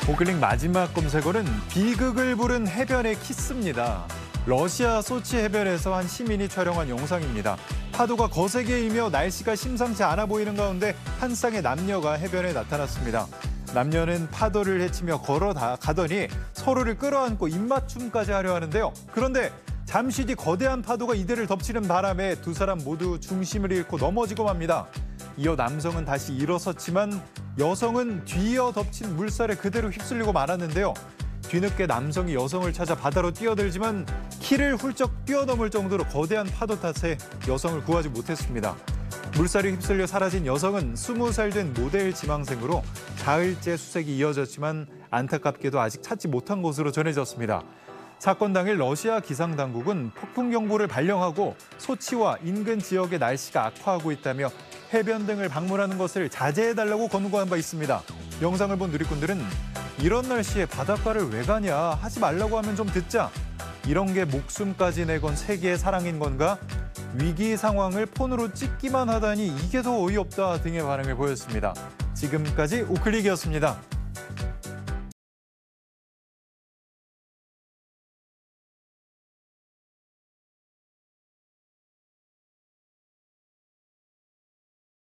오클릭 마지막 검색어는 비극을 부른 해변의 키스입니다. 러시아 소치 해변에서 한 시민이 촬영한 영상입니다. 파도가 거세게 일며 날씨가 심상치 않아 보이는 가운데 한 쌍의 남녀가 해변에 나타났습니다. 남녀는 파도를 헤치며 걸어가더니 서로를 끌어안고 입맞춤까지 하려 하는데요. 그런데 잠시 뒤 거대한 파도가 이들을 덮치는 바람에 두 사람 모두 중심을 잃고 넘어지고 맙니다. 이어 남성은 다시 일어섰지만 여성은 뒤이어 덮친 물살에 그대로 휩쓸리고 말았는데요. 뒤늦게 남성이 여성을 찾아 바다로 뛰어들지만 키를 훌쩍 뛰어넘을 정도로 거대한 파도 탓에 여성을 구하지 못했습니다. 물살에 휩쓸려 사라진 여성은 20살 된 모델 지망생으로 사흘째 수색이 이어졌지만 안타깝게도 아직 찾지 못한 것으로 전해졌습니다. 사건 당일 러시아 기상당국은 폭풍 경보를 발령하고 소치와 인근 지역의 날씨가 악화하고 있다며 해변 등을 방문하는 것을 자제해달라고 권고한 바 있습니다. 영상을 본 누리꾼들은 이런 날씨에 바닷가를 왜 가냐, 하지 말라고 하면 좀 듣자. 이런 게 목숨까지 내건 세계의 사랑인 건가? 위기 상황을 폰으로 찍기만 하다니 이게 더 어이없다 등의 반응을 보였습니다. 지금까지 우클릭이었습니다.